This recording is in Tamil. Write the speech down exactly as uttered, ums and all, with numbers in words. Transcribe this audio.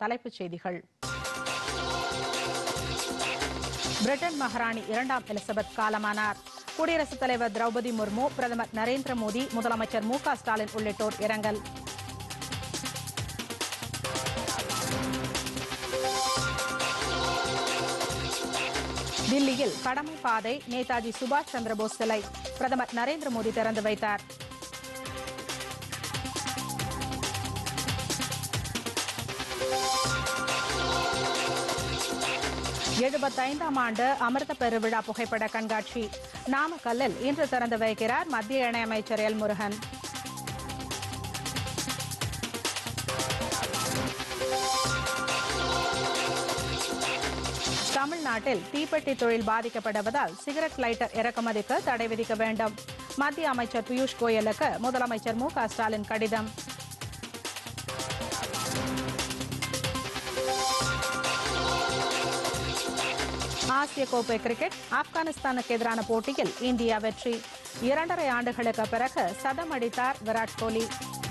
தலைப்புச் செய்திகள். பிரிட்டன் மகாராணி இரண்டாம் எலிசபெத் காலமானார். குடியரசுத் தலைவர் திரௌபதி முர்மு, பிரதமர் நரேந்திர மோடி, முதலமைச்சர் மு க ஸ்டாலின் உள்ளிட்டோர் இரங்கல். தில்லியில் கடமை பாதை நேதாஜி சுபாஷ் சந்திரபோஸ் சிலை பிரதமர் நரேந்திர மோடி திறந்து வைத்தார். எழுபத்தைந்தாம் ஆண்டு அமிர்த பெருவிழா புகைப்பட கண்காட்சி நாமக்கல்லில் இன்று திறந்து வைக்கிறார் மத்திய இணையமைச்சர் எல் முருகன். தமிழ்நாட்டில் தீப்பெட்டி தொழில் பாதிக்கப்படுவதால் சிகரெட் லைட்டர் இறக்குமதிக்கு தடை விதிக்க வேண்டும். மத்திய அமைச்சர் பியூஷ் கோயலுக்கு முதலமைச்சர் மு க ஸ்டாலின் கடிதம். ஆசிய கோப்பை கிரிக்கெட் ஆப்கானிஸ்தானுக்கு எதிரான போட்டியில் இந்தியா வெற்றி. இரண்டரை ஆண்டுகளுக்கு பிறகு சதம் அடித்தார் விராட் கோலி.